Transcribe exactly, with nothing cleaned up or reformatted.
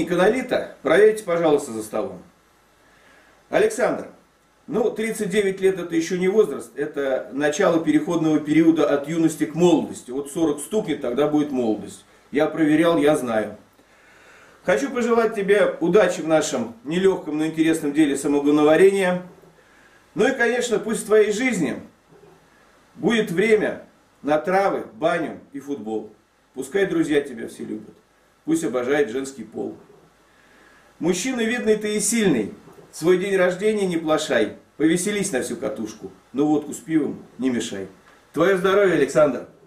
полненько налито, проверьте, пожалуйста, за столом. Александр, ну, тридцать девять лет это еще не возраст, это начало переходного периода от юности к молодости. Вот сорок стукнет, тогда будет молодость. Я проверял, я знаю. Хочу пожелать тебе удачи в нашем нелегком, но интересном деле самогоноварения. Ну и, конечно, пусть в твоей жизни будет время на травы, баню и футбол. Пускай друзья тебя все любят. Пусть обожает женский пол. Мужчина, видный ты и сильный. Свой день рождения не плашай. Повеселись на всю катушку. Но водку с пивом не мешай. Твое здоровье, Александр.